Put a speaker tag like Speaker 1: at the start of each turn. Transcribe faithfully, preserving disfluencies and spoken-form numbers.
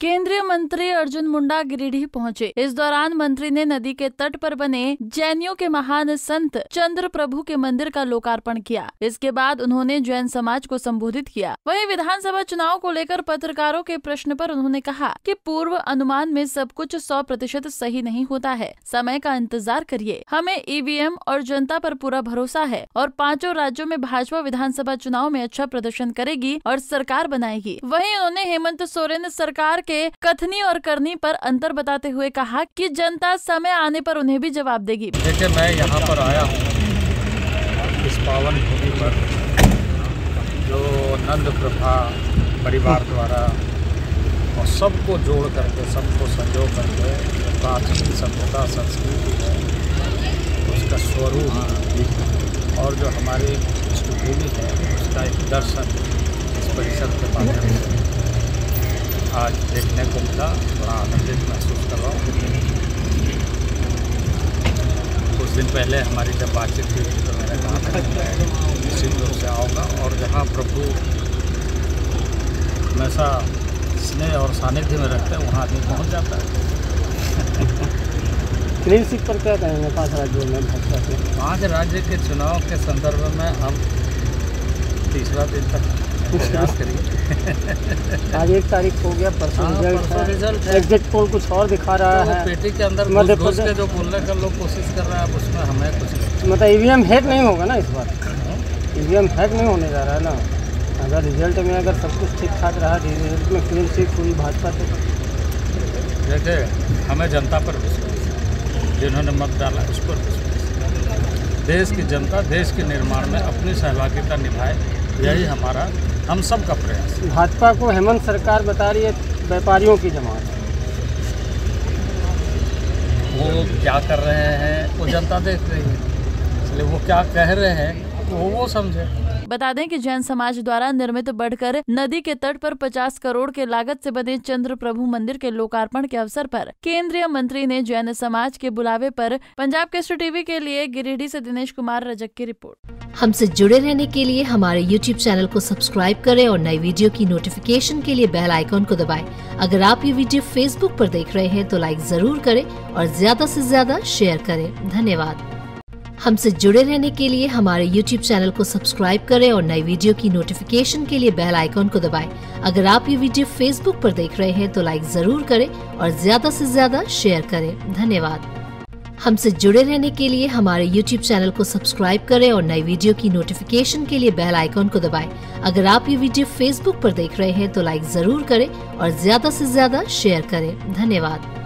Speaker 1: केंद्रीय मंत्री अर्जुन मुंडा गिरिडीह पहुंचे। इस दौरान मंत्री ने नदी के तट पर बने जैनियों के महान संत चंद्र प्रभु के मंदिर का लोकार्पण किया। इसके बाद उन्होंने जैन समाज को संबोधित किया। वहीं विधानसभा चुनाव को लेकर पत्रकारों के प्रश्न पर उन्होंने कहा कि पूर्व अनुमान में सब कुछ सौ प्रतिशत सही नहीं होता है, समय का इंतजार करिए। हमें ईवीएम और जनता पर पूरा भरोसा है और पांचों राज्यों में भाजपा विधानसभा चुनाव में अच्छा प्रदर्शन करेगी और सरकार बनाएगी। वहीं उन्होंने हेमंत सोरेन सरकार के कथनी और करनी पर अंतर बताते हुए कहा कि जनता समय आने पर उन्हें भी जवाब देगी।
Speaker 2: देखिए, मैं यहाँ पर आया हूँ इस पावन भूमि पर जो नंद प्रभा परिवार द्वारा और सबको जोड़ करके, सबको संजो करके प्राचीन सभ्यता संस्कृति है उसका स्वरूप और जो हमारी पृष्ठभूमि है उसका एक दर्शन इस परिसर के माध्यम से आज देखने को मिला। बड़ा आनंदित महसूस कर रहा हूँ। कुछ दिन पहले हमारी जब बातचीत हुई थी तो मैंने कहा था मैं निश्चित रूप से आऊँगा और जहाँ प्रभु हमेशा स्नेह और सानिध्य में रहते हैं वहाँ आदमी पहुँच जाता है।
Speaker 3: क्लीन स्वीप पर क्या कहेंगे पांच राज्यों में भाजपा के?
Speaker 2: पाँच राज्य के चुनाव के संदर्भ में हम तीसरा दिन तक प्रयास करेंगे।
Speaker 3: आज एक तारीख हो गया, परसों रिजल्ट है। एग्जिट पोल कुछ और दिखा रहा
Speaker 2: तो
Speaker 3: है।
Speaker 2: पेटी के अंदर मध्य प्रदेश के जो बोलने का लोग कोशिश कर रहा है उसमें हमें कुछ नहीं।
Speaker 3: मतलब ईवीएम हैक नहीं होगा ना इस बार? ईवीएम हैक नहीं होने जा रहा है ना। अगर रिजल्ट में अगर सब कुछ ठीक ठाक रहा, रिजल्ट में क्लीन स्वीप हुई भाजपा से।
Speaker 2: देखिए, हमें जनता पर विश्वास है, जिन्होंने मत डाला उस पर विश्वास। देश की जनता देश के निर्माण में अपनी सहभागिता निभाए, यही हमारा हम सब का प्रयास।
Speaker 3: भाजपा को हेमंत सरकार बता रही है व्यापारियों की जमात।
Speaker 2: वो क्या कर रहे हैं वो जनता देख रही है, इसलिए वो क्या कह रहे हैं वो वो समझे।
Speaker 1: बता दें कि जैन समाज द्वारा निर्मित बढ़कर नदी के तट पर पचास करोड़ के लागत से बने चंद्र प्रभु मंदिर के लोकार्पण के अवसर पर केंद्रीय मंत्री ने जैन समाज के बुलावे पर पंजाब केसरी टीवी के लिए गिरिडीह से दिनेश कुमार रजक की रिपोर्ट।
Speaker 4: हमसे जुड़े रहने के लिए हमारे यूट्यूब चैनल को सब्सक्राइब करें और नई वीडियो की नोटिफिकेशन के लिए बेल आइकॉन को दबाएं। अगर आप ये वीडियो फेसबुक पर देख रहे हैं तो लाइक जरूर करें और ज्यादा से ज्यादा शेयर करें। धन्यवाद। हमसे जुड़े रहने के लिए हमारे यूट्यूब चैनल को सब्सक्राइब करें और नई वीडियो की नोटिफिकेशन के लिए बेल आइकॉन को दबाएं। अगर आप ये वीडियो फेसबुक पर देख रहे हैं तो लाइक जरूर करें और ज्यादा से ज्यादा शेयर करें। धन्यवाद। हमसे जुड़े रहने के लिए हमारे यूट्यूब चैनल को सब्सक्राइब करें और नई वीडियो की नोटिफिकेशन के लिए बेल आइकॉन को दबाएं। अगर आप ये वीडियो फेसबुक पर देख रहे हैं तो लाइक जरूर करें और ज्यादा से ज्यादा शेयर करें। धन्यवाद।